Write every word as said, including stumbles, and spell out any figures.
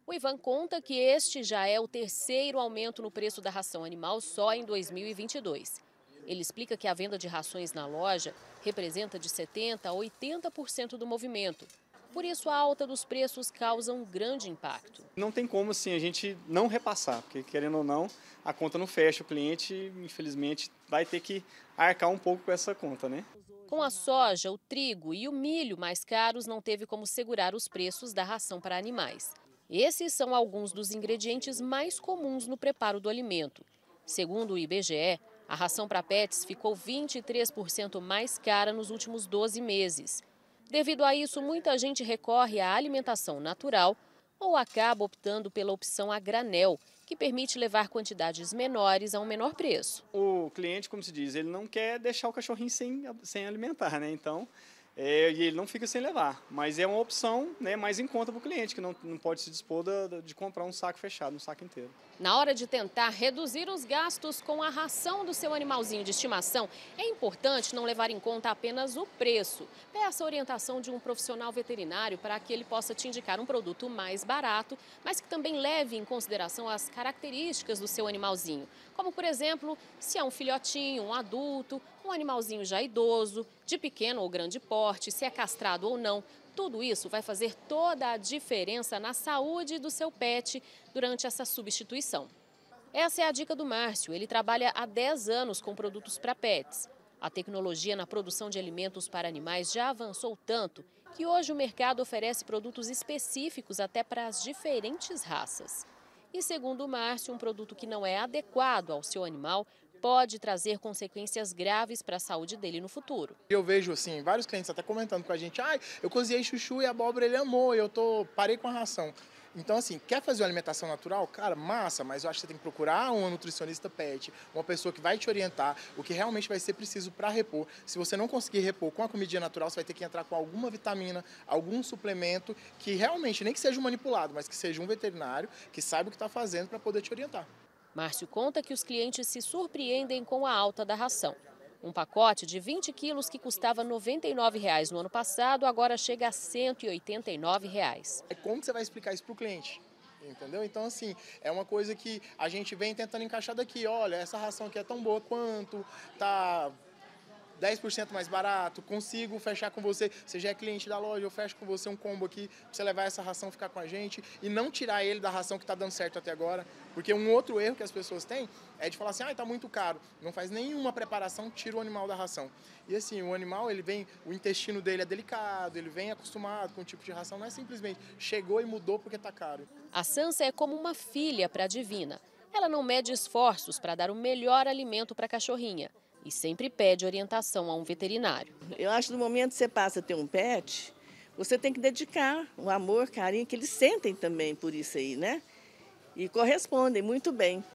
O Ivan conta que este já é o terceiro aumento no preço da ração animal só em dois mil e vinte e dois. Ele explica que a venda de rações na loja representa de setenta por cento a oitenta por cento do movimento. Por isso, a alta dos preços causa um grande impacto. Não tem como assim a gente não repassar, porque querendo ou não, a conta não fecha, o cliente, infelizmente, vai ter que arcar um pouco com essa conta, né? Com a soja, o trigo e o milho mais caros, não teve como segurar os preços da ração para animais. Esses são alguns dos ingredientes mais comuns no preparo do alimento. Segundo o I B G E, a ração para pets ficou vinte e três por cento mais cara nos últimos doze meses. Devido a isso, muita gente recorre à alimentação natural ou acaba optando pela opção a granel, que permite levar quantidades menores a um menor preço. O cliente, como se diz, ele não quer deixar o cachorrinho sem, sem alimentar, né? Então, é, e ele não fica sem levar. Mas é uma opção, né, mais em conta para o cliente, que não, não pode se dispor de, de comprar um saco fechado, um saco inteiro. Na hora de tentar reduzir os gastos com a ração do seu animalzinho de estimação, é importante não levar em conta apenas o preço. Peça a orientação de um profissional veterinário para que ele possa te indicar um produto mais barato, mas que também leve em consideração as características do seu animalzinho. Como, por exemplo, se é um filhotinho, um adulto, um animalzinho já idoso, de pequeno ou grande porte, se é castrado ou não. Tudo isso vai fazer toda a diferença na saúde do seu pet durante essa substituição. Essa é a dica do Márcio. Ele trabalha há dez anos com produtos para pets. A tecnologia na produção de alimentos para animais já avançou tanto que hoje o mercado oferece produtos específicos até para as diferentes raças. E segundo o Márcio, um produto que não é adequado ao seu animal pode trazer consequências graves para a saúde dele no futuro. Eu vejo assim, vários clientes até comentando com a gente, ah, eu cozinhei chuchu e a abóbora ele amou, eu tô, parei com a ração. Então assim, quer fazer uma alimentação natural? Cara, massa, mas eu acho que você tem que procurar uma nutricionista pet, uma pessoa que vai te orientar o que realmente vai ser preciso para repor. Se você não conseguir repor com a comidinha natural, você vai ter que entrar com alguma vitamina, algum suplemento que realmente, nem que seja manipulado, mas que seja um veterinário que saiba o que está fazendo para poder te orientar. Márcio conta que os clientes se surpreendem com a alta da ração. Um pacote de vinte quilos que custava noventa e nove reais no ano passado, agora chega a cento e oitenta e nove reais. Como você vai explicar isso para o cliente? Entendeu? Então, assim, é uma coisa que a gente vem tentando encaixar daqui. Olha, essa ração aqui é tão boa quanto, tá dez por cento mais barato, consigo fechar com você, você já é cliente da loja, eu fecho com você um combo aqui, pra você levar essa ração, ficar com a gente e não tirar ele da ração que tá dando certo até agora, porque um outro erro que as pessoas têm é de falar assim, ah, tá muito caro, não faz nenhuma preparação, tira o animal da ração. E assim, o animal, ele vem, o intestino dele é delicado, ele vem acostumado com o tipo de ração, não é simplesmente chegou e mudou porque tá caro. A Sansa é como uma filha para a Divina. Ela não mede esforços para dar o melhor alimento para a cachorrinha e sempre pede orientação a um veterinário. Eu acho que no momento que você passa a ter um pet, você tem que dedicar o amor, carinho, que eles sentem também por isso aí, né? E correspondem muito bem.